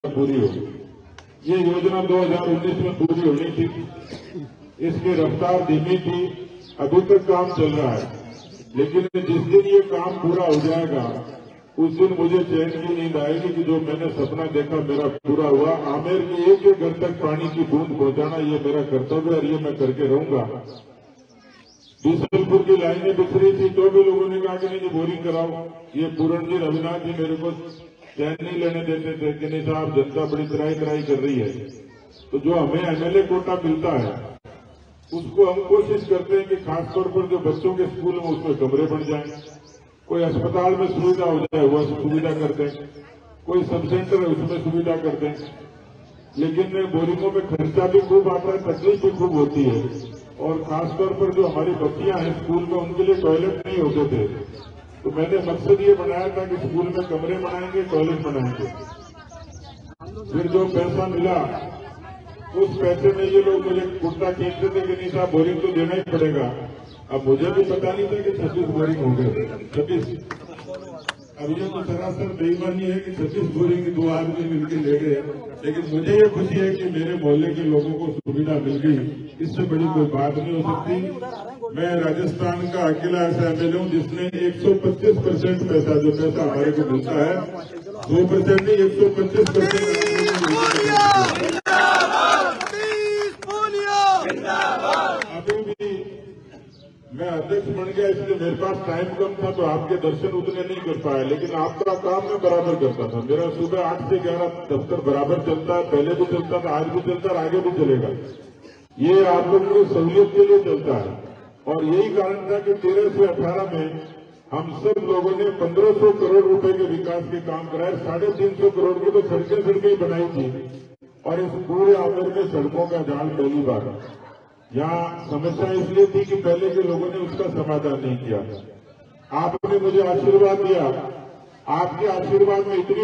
पूरी होगी। ये योजना 2019 में पूरी होनी थी, इसकी रफ्तार धीमी थी, अभी तक काम चल रहा है, लेकिन जिस दिन ये काम पूरा हो जाएगा उस दिन मुझे चैन की नींद आएगी कि जो मैंने सपना देखा मेरा पूरा हुआ। आमेर के एक घर तक पानी की बूंद पहुंचाना ये मेरा कर्तव्य है और ये मैं करके रहूंगा। बीसलपुर की लाइनें बिखरी थी तो भी लोगों ने कहा कि नहीं बोरिंग कराओ। ये पूरण जी रविनाथ जी मेरे को चैन नहीं लेने देते थे कि नहीं साहब जनता बड़ी तराई कर रही है। तो जो हमें एमएलए कोटा मिलता है उसको हम कोशिश करते हैं कि खासतौर पर जो बच्चों के स्कूल में उसमें कमरे बन जाएं, कोई अस्पताल में सुविधा हो जाए वह सुविधा कर दें, कोई सब सेंटर है उसमें सुविधा कर दें। लेकिन बोरिंगों में खर्चा भी खूब आता है, तकलीफ भी खूब होती है, और खासतौर पर जो हमारी बच्चियां हैं स्कूल में उनके लिए टॉयलेट नहीं होते थे। तो मैंने मकसद ये बनाया था कि स्कूल में कमरे बनाएंगे, टॉयलेट बनाएंगे। फिर जो पैसा मिला उस पैसे में ये लोग मुझे कुर्ता खींचते थे कि नहीं साहब बोरिंग तो देना ही पड़ेगा। अब मुझे भी पता नहीं था कि 26 बोरिंग हो गए, 26। अब ये तो सरासर बेईमानी है कि 26 बोरिंग 2 आदमी मिलकर ले गए, लेकिन मुझे ये खुशी है कि मेरे मोहल्ले के लोगों को सुविधा मिल गई। इससे बड़ी कोई बात नहीं हो सकती। मैं राजस्थान का अकेला ऐसा एमएलए हूँ जिसने 125% पैसा, जो पैसा हमारे को मिलता है 2% नहीं 125% अभी भी मैं अध्यक्ष बन गया, इसलिए मेरे पास टाइम कम था तो आपके दर्शन उतने नहीं कर पाया, लेकिन आपका काम मैं बराबर करता था। मेरा सुबह 8 से 11 दफ्तर बराबर चलता है, पहले भी चलता था, आज भी चलता है, आगे भी चलेगा। ये आप लोगों की सहूलियत के लिए चलता है, और यही कारण था कि 13 से 18 में हम सब लोगों ने 1500 करोड़ रुपए के विकास के काम कराए। 350 करोड़ की तो सड़कें ही बनाई थी, और इस पूरे आमेर में सड़कों का जाल पहली बार। यहाँ समस्या इसलिए थी कि पहले के लोगों ने उसका समाधान नहीं किया। आपने मुझे आशीर्वाद दिया, आपके आशीर्वाद में इतनी